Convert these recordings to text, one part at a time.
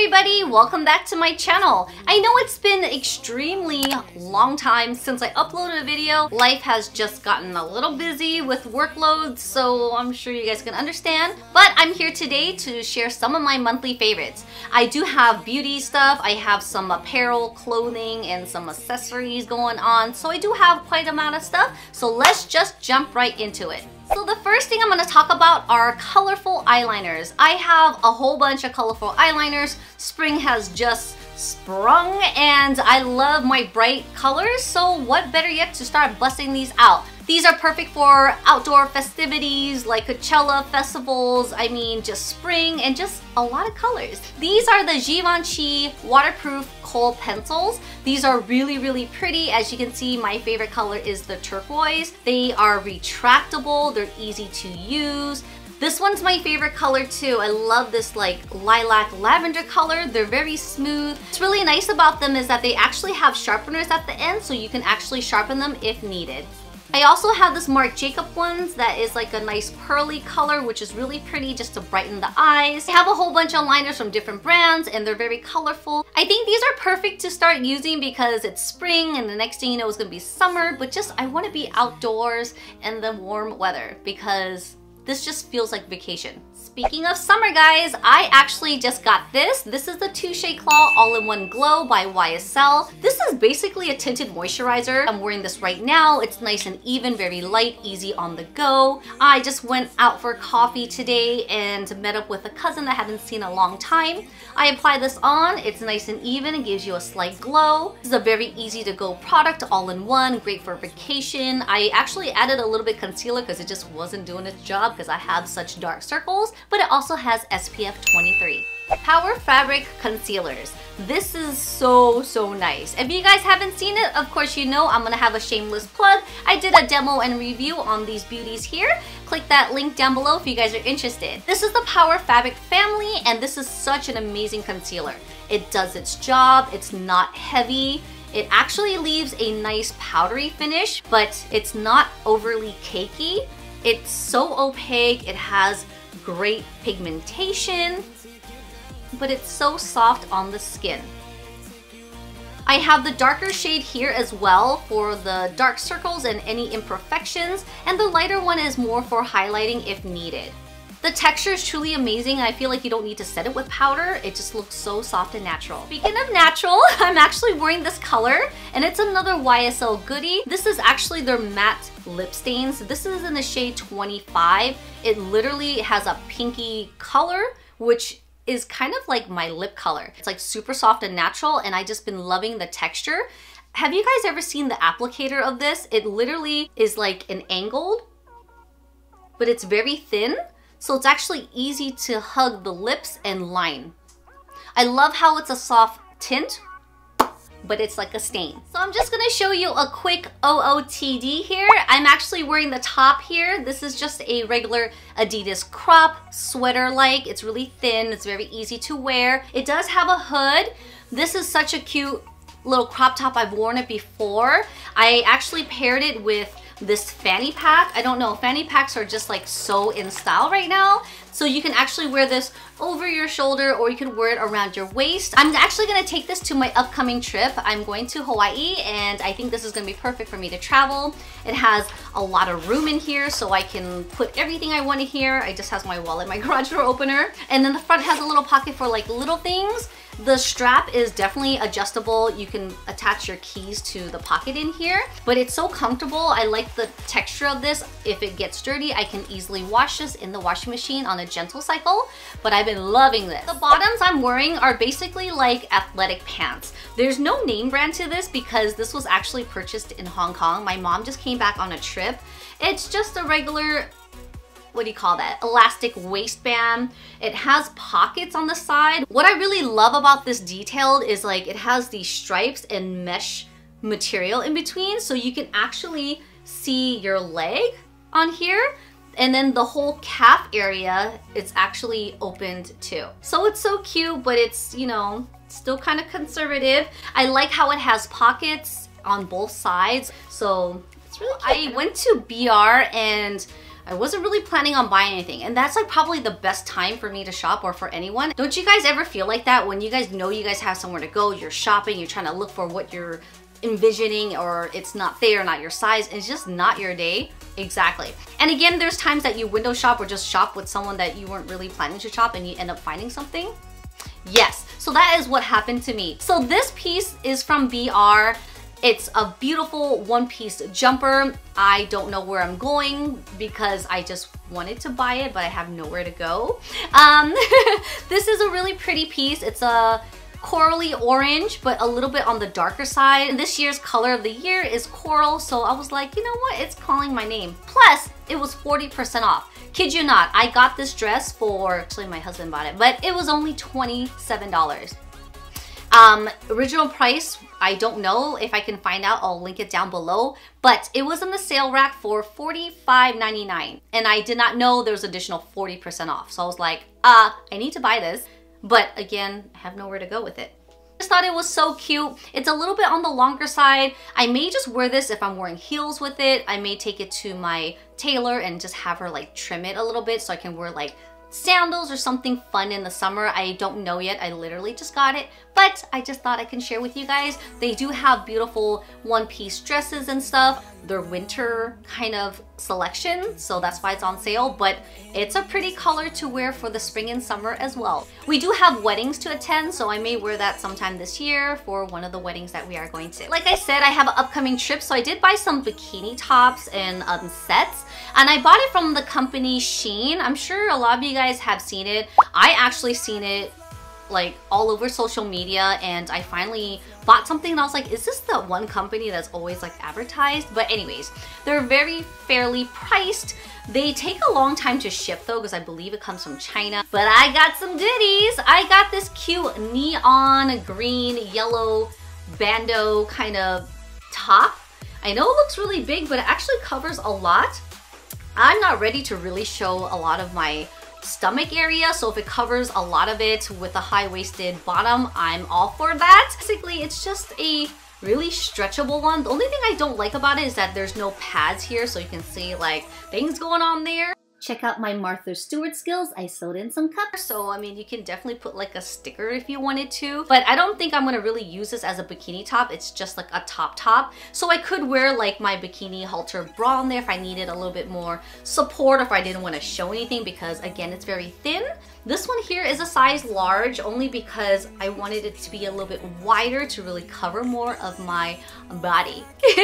everybody, welcome back to my channel. I know it's been extremely long time since I uploaded a video. Life has just gotten a little busy with workloads, so I'm sure you guys can understand. But I'm here today to share some of my monthly favorites. I do have beauty stuff, I have some apparel, clothing, and some accessories going on, so I do have quite an amount of stuff. So let's just jump right into it. So the first thing I'm going to talk about are colorful eyeliners. I have a whole bunch of colorful eyeliners. Spring has just sprung and I love my bright colors, so what better yet to start busting these out. These are perfect for outdoor festivities like Coachella festivals, I mean just spring and just a lot of colors. These are the Givenchy waterproof kohl pencils. These are really pretty. As you can see, my favorite color is the turquoise. They are retractable, they're easy to use. This one's my favorite color too. I love this like lilac lavender color. They're very smooth. What's really nice about them is that they actually have sharpeners at the end, so you can actually sharpen them if needed. I also have this Marc Jacob ones that is like a nice pearly color, which is really pretty just to brighten the eyes. I have a whole bunch of liners from different brands and they're very colorful. I think these are perfect to start using because it's spring and the next thing you know it's gonna be summer, but just I wanna be outdoors in the warm weather because this just feels like vacation. Speaking of summer, guys, I actually just got this. This is the Touche Claw All-in-One Glow by YSL. This is basically a tinted moisturizer. I'm wearing this right now. It's nice and even, very light, easy on the go. I just went out for coffee today and met up with a cousin I haven't seen in a long time. I apply this on. It's nice and even. It gives you a slight glow. This is a very easy to go product, all-in-one, great for vacation. I actually added a little bit concealer because it just wasn't doing its job because I have such dark circles, but it also has SPF 23. Power Fabric Concealers. This is so nice. If you guys haven't seen it, of course you know I'm gonna have a shameless plug. I did a demo and review on these beauties here. Click that link down below if you guys are interested. This is the Power Fabric family and this is such an amazing concealer. It does its job, it's not heavy. It actually leaves a nice powdery finish, but it's not overly cakey. It's so opaque, it has great pigmentation, but it's so soft on the skin. I have the darker shade here as well for the dark circles and any imperfections, and the lighter one is more for highlighting if needed. The texture is truly amazing. I feel like you don't need to set it with powder. It just looks so soft and natural. Speaking of natural, I'm actually wearing this color and it's another YSL goodie. This is actually their matte lip stains. This is in the shade 25. It literally has a pinky color, which is kind of like my lip color. It's like super soft and natural and I just been loving the texture. Have you guys ever seen the applicator of this? It literally is like an angled, but it's very thin. So it's actually easy to hug the lips and line. I love how it's a soft tint, but it's like a stain. So I'm just gonna show you a quick OOTD here. I'm actually wearing the top here. This is just a regular Adidas crop sweater-like. It's really thin, it's very easy to wear. It does have a hood. This is such a cute little crop top. I've worn it before. I actually paired it with this fanny pack. I don't know, fanny packs are just like so in style right now. So you can actually wear this over your shoulder or you can wear it around your waist. I'm actually gonna take this to my upcoming trip. I'm going to Hawaii and I think this is gonna be perfect for me to travel. It has a lot of room in here so I can put everything I want in here. It just has my wallet, my garage door opener. And then the front has a little pocket for like little things. The strap is definitely adjustable. You can attach your keys to the pocket in here, but it's so comfortable. I like the texture of this. If it gets dirty, I can easily wash this in the washing machine on a gentle cycle, but I've been loving this. The bottoms I'm wearing are basically like athletic pants. There's no name brand to this because this was actually purchased in Hong Kong. My mom just came back on a trip. It's just a regular, what do you call that? Elastic waistband. It has pockets on the side. What I really love about this detail is like it has these stripes and mesh material in between, so you can actually see your leg on here. And then the whole calf area, it's actually opened too. So it's so cute, but it's, you know, still kind of conservative. I like how it has pockets on both sides. So it's really cute. I went to BR and I wasn't really planning on buying anything. And that's like probably the best time for me to shop, or for anyone. Don't you guys ever feel like that when you guys know you guys have somewhere to go, you're shopping, you're trying to look for what you're envisioning, or it's not there, not your size, it's just not your day? Exactly. And again, there's times that you window shop or just shop with someone that you weren't really planning to shop and you end up finding something. Yes, so that is what happened to me. So this piece is from BR. It's a beautiful one-piece jumper. I don't know where I'm going because I just wanted to buy it, but I have nowhere to go. This is a really pretty piece. It's a corally orange, but a little bit on the darker side. This year's color of the year is coral, so I was like, you know what? It's calling my name. Plus, it was 40% off. Kid you not, I got this dress for, actually my husband bought it, but it was only $27. Original price, I don't know. If I can find out, I'll link it down below. But it was in the sale rack for $45.99. And I did not know there was additional 40% off. So I was like, I need to buy this. But again, I have nowhere to go with it. I just thought it was so cute. It's a little bit on the longer side. I may just wear this if I'm wearing heels with it. I may take it to my tailor and just have her like trim it a little bit so I can wear like sandals or something fun in the summer. I don't know yet. I literally just got it, but I just thought I can share with you guys. They do have beautiful one-piece dresses and stuff. They're winter kind of selection, so that's why it's on sale, but it's a pretty color to wear for the spring and summer as well. We do have weddings to attend, so I may wear that sometime this year for one of the weddings that we are going to. Like I said, I have an upcoming trip, so I did buy some bikini tops and sets. And I bought it from the company Shein. I'm sure a lot of you guys have seen it. I actually seen it like all over social media, and I finally bought something and I was like, is this the one company that's always like advertised? But anyways, they're very fairly priced. They take a long time to ship though, because I believe it comes from China. But I got some goodies. I got this cute neon green, yellow bandeau kind of top. I know it looks really big, but it actually covers a lot. I'm not ready to really show a lot of my stomach area, so if it covers a lot of it with a high-waisted bottom, I'm all for that. Basically, it's just a really stretchable one. The only thing I don't like about it is that there's no pads here, so you can see like things going on there. Check out my Martha Stewart skills. I sewed in some cups. So, I mean, you can definitely put like a sticker if you wanted to. But I don't think I'm gonna really use this as a bikini top. It's just like a top. So I could wear like my bikini halter bra on there if I needed a little bit more support, or if I didn't want to show anything, because again, it's very thin. This one here is a size large, only because I wanted it to be a little bit wider to really cover more of my body.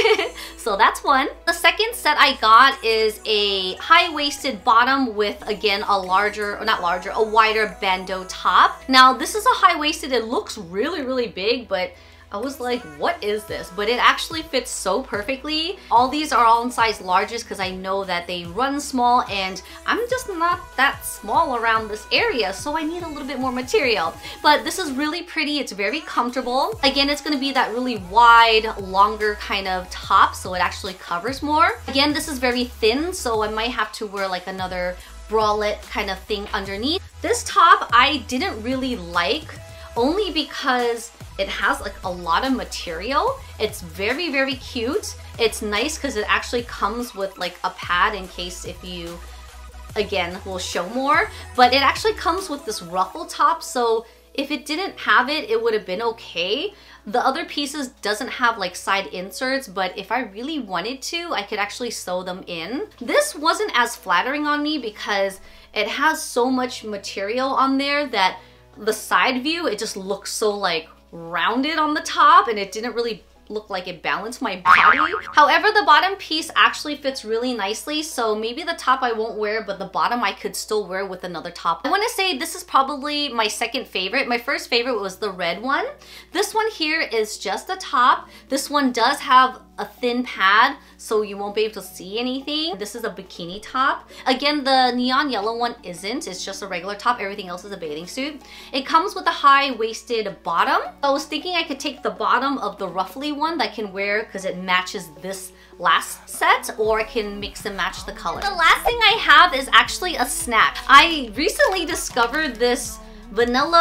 So that's one. The second set I got is a high-waisted bottom with, again, a larger, or not larger, a wider bandeau top. Now, this is a high-waisted. It looks really, really big, but I was like, what is this? But it actually fits so perfectly. All these are all in size larges because I know that they run small, and I'm just not that small around this area, so I need a little bit more material. But this is really pretty. It's very comfortable. Again, it's going to be that really wide, longer kind of top, so it actually covers more. Again, this is very thin, so I might have to wear like another bralette kind of thing underneath. This top I didn't really like, only because it has like a lot of material. It's very, very cute. It's nice because it actually comes with like a pad in case if you, again, will show more. But it actually comes with this ruffle top, so if it didn't have it, it would have been okay. The other pieces doesn't have like side inserts, but if I really wanted to, I could actually sew them in. This wasn't as flattering on me because it has so much material on there that the side view, it just looks so like rounded on the top, and it didn't really look like it balanced my body. However, the bottom piece actually fits really nicely, so maybe the top I won't wear, but the bottom I could still wear with another top. I want to say this is probably my second favorite. My first favorite was the red one. This one here is just a top. This one does have a thin pad, so you won't be able to see anything. This is a bikini top. Again, the neon yellow one isn't. It's just a regular top. Everything else is a bathing suit. It comes with a high-waisted bottom. I was thinking I could take the bottom of the ruffly one that I can wear because it matches this last set, or I can mix and match the color. The last thing I have is actually a snack. I recently discovered this vanilla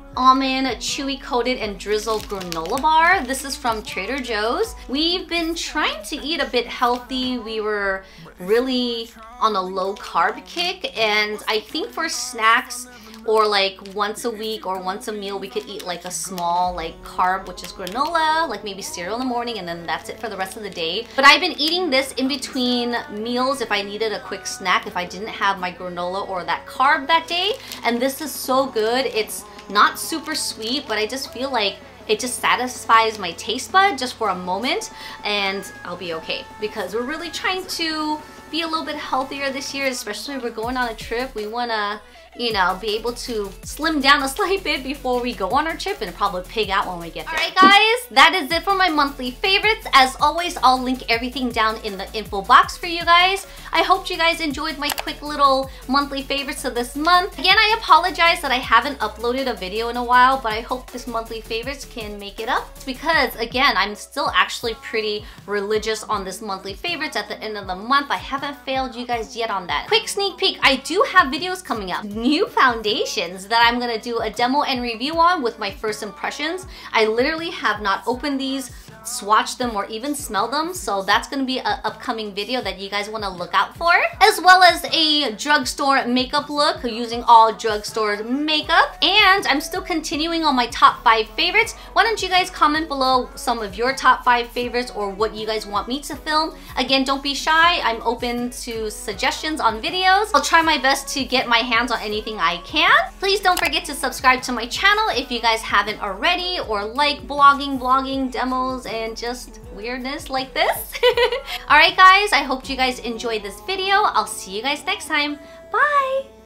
almond chewy coated and drizzled granola bar. This is from Trader Joe's. We've been trying to eat a bit healthy. We were really on a low carb kick, and I think for snacks or like once a week or once a meal, we could eat like a small like carb, which is granola, like maybe cereal in the morning, and then that's it for the rest of the day. But I've been eating this in between meals if I needed a quick snack, if I didn't have my granola or that carb that day. And this is so good. It's not super sweet, but I just feel like it just satisfies my taste bud just for a moment, and I'll be okay, because we're really trying to be a little bit healthier this year, especially if we're going on a trip. We wanna, you know, be able to slim down a slight bit before we go on our trip and probably pig out when we get there. Alright guys, that is it for my monthly favorites. As always, I'll link everything down in the info box for you guys. I hope you guys enjoyed my quick little monthly favorites of this month. Again, I apologize that I haven't uploaded a video in a while, but I hope this monthly favorites can make it up, because again, I'm still actually pretty religious on this monthly favorites. At the end of the month, I haven't failed you guys yet on that. Quick sneak peek, I do have videos coming up. New foundations that I'm gonna do a demo and review on with my first impressions. I literally have not opened these, swatch them, or even smell them, so that's gonna be an upcoming video that you guys want to look out for, as well as a drugstore makeup look using all drugstore makeup. And I'm still continuing on my top 5 favorites. Why don't you guys comment below some of your top 5 favorites or what you guys want me to film. Again, don't be shy, I'm open to suggestions on videos. I'll try my best to get my hands on anything I can. Please don't forget to subscribe to my channel if you guys haven't already, or like vlogging, demos, and just weirdness like this. Alright guys, I hope you guys enjoyed this video. I'll see you guys next time. Bye!